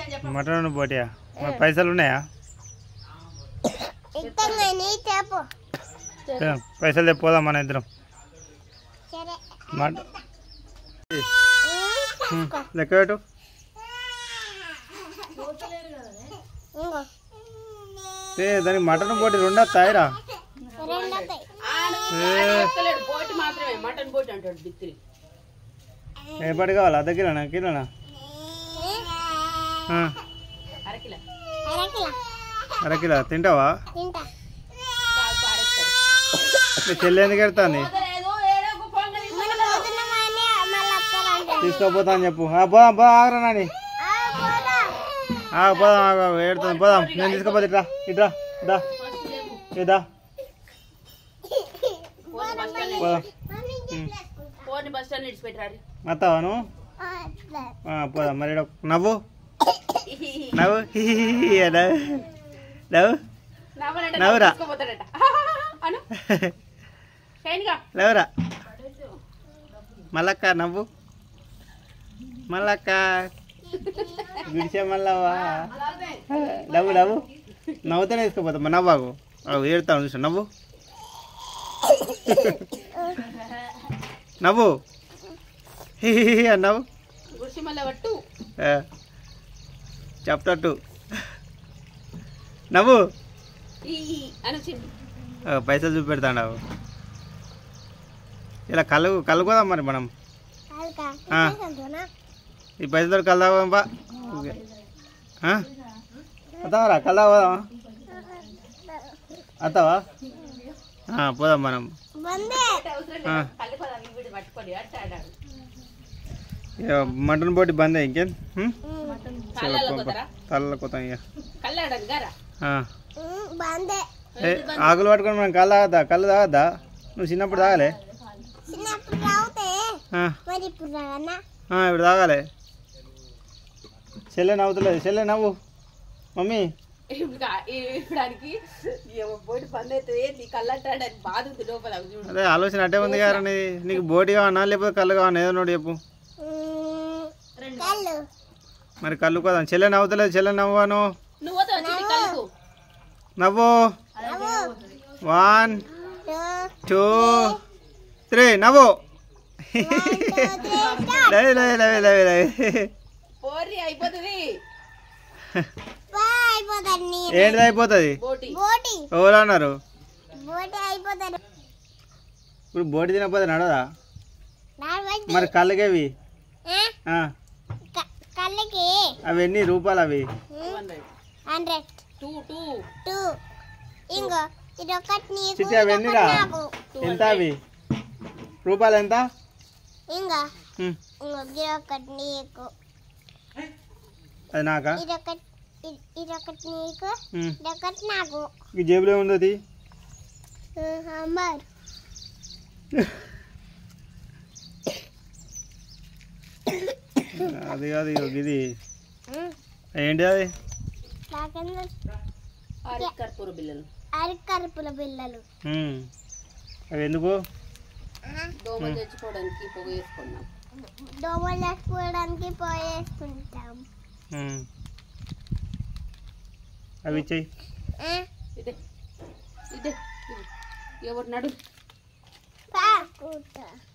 mutton పోటీయా పైసలు ఉన్నాయా పైసలు తెప్పోదాం మన ఇద్దరం లెక్క పెట్టు దానికి మటన్ పోటీ రెండు వస్తాయిరా ఏపటి కావాలి అర్ధ కిలోనా కిలోనా అరకిలో తింటావా చెల్లి ఎందుకు ఎడతాంది తీసుకోపోతా అని చెప్పు పోదాం పోదాం ఆగరా నాని పోదాం ఏడుతుంది పోదాం నేను తీసుకోపోతే ఇట్లా ఇట్లా ఇదా ఇదా అత్తావా నువ్వు పోదాం మరి నవ్వు నవ్వు నవ్వు నవ్వురా లేవురా మల్లక్క నవ్వు మల్లక్క గుడిసే మల్లవ్వా నవ్వు నవ్వు నవ్వుతూనే తీసుకోపోతాం నవ్వాకు ఏడుతాను చూసా నవ్వు నవ్వు నవ్వు చెప్తట్టు నవ్వు పైసలు చూపెడతాండావు ఇలా కలుగుదాం మరి మనం ఈ పైసలతో కలుదామా అత్తావరా కలుదామా అత్తావా పోదాం మనం మటన్ పోటీ బందే ఇంకేం తల్ల కొత్తాం ఇక ఆకులు పట్టుకొని మనం కళ్ళు తాగద్దా నువ్వు చిన్నప్పుడు తాగాలే ఇప్పుడు తాగాలి చెల్లె నవ్వుతలేదు చెల్లె నవ్వు మమ్మీ అదే ఆలోచన అట్టే ఉంది కదా నీకు బోటి కావన్నా లేకపోతే కళ్ళు కావన్నా ఏదో నోటి చెప్పు మరి కళ్ళు కదా చెల్లె నవ్వుతలేదు చెల్లె నవ్వాను నవ్వు 1 2 3 నవ్వు ఏంటిది అయిపోతుంది ఎవరు అన్నారు ఇప్పుడు బోటి తినకపోతే నడదా మరి కళ్ళకేవి అవి ఎన్ని రూపాయలు అవి చిట్టి అవి ఎన్నిరా ఎంత అవి రూపాయలు ఎంత అది నాకా ఈ జేబులో ఏముంది అది అది కాదు ఇది ఏంటి అది అరికర్పుల బిళ్ళలు అవి ఎందుకు దోమలు తెచ్చుకోవడానికి పోయేసుకుంటాం అవి చెయ్యి ఎవరు నడు